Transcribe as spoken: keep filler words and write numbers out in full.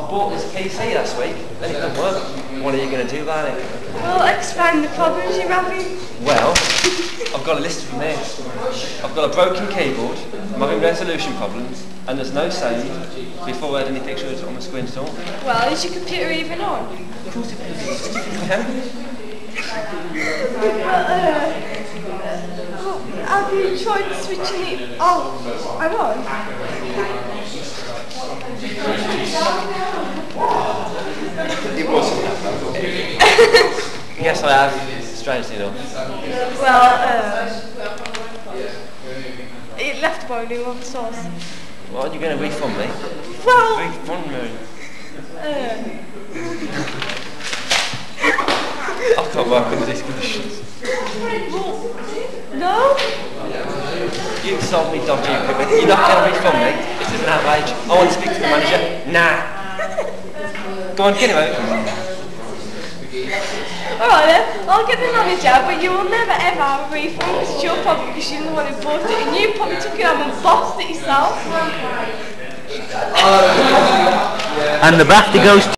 bought this P C last week, and it doesn't work. What are you going to do about it? Well, explain the problems you're having. Well, I've got a list from there. I've got a broken keyboard, I'm having resolution problems, and there's no save before I had any pictures on the screen at all. Well, is your computer even on? Of course it is. Yeah. uh, uh, have you tried switching it off and on? It wasn't that bad. Yes, I have. Strangely enough. Well, uh, it left by new other source. What, are you going to refund me? Well, Refund me? uh, I can't work under these conditions. no? You've sold me dodgy equipment. You're not going to refund me. This is an outrage. I want to speak to the manager. Nah. Go on, get him out. Alright then, I'll get the manager, but you will never ever have a refund because it's your problem because you're the one who bought it and you probably took it home and bossed it yourself. And the BAFTA goes to